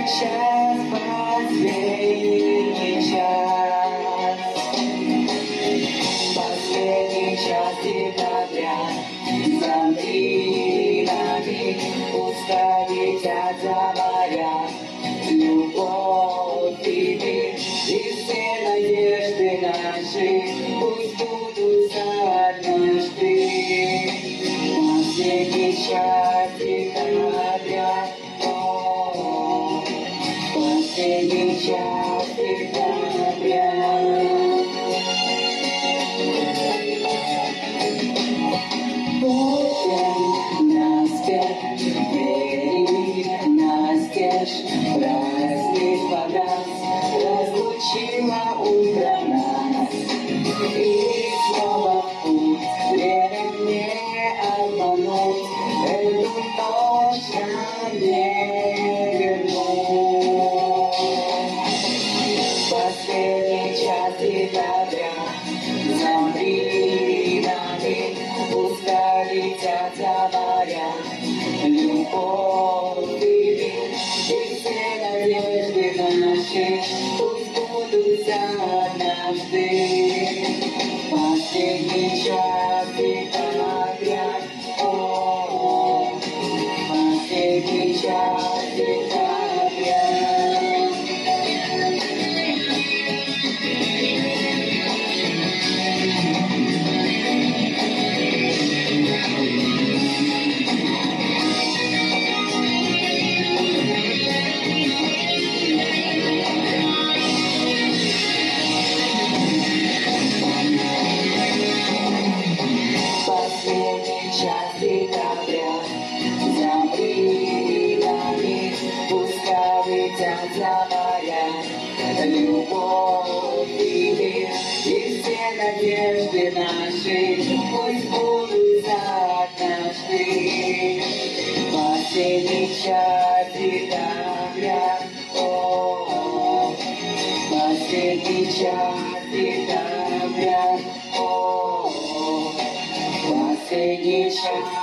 час, последний час. Последний час декабря. Замри на миг, пускай летят за моря. Любовь и мир, и все надежды наши пусть будутся однажды. Последний час декабря. Последний час декабря. Праздник погас, разлучила утро нас. И снова в путь, время не обмануть, эту ночь нам не вернуть. Последний час декабря, замри на миг, пускай летят за моря. Любовь и мир, и все надежды наши пусть будутся однажды. Последний час декабря. О, последний час декабря. Последний час декабря. Замри на миг, пускай летят за моря. Любовь и мир, и все надежды наши пусть будутся однажды. Последний час декабря. О, последний час декабря. О, последний час.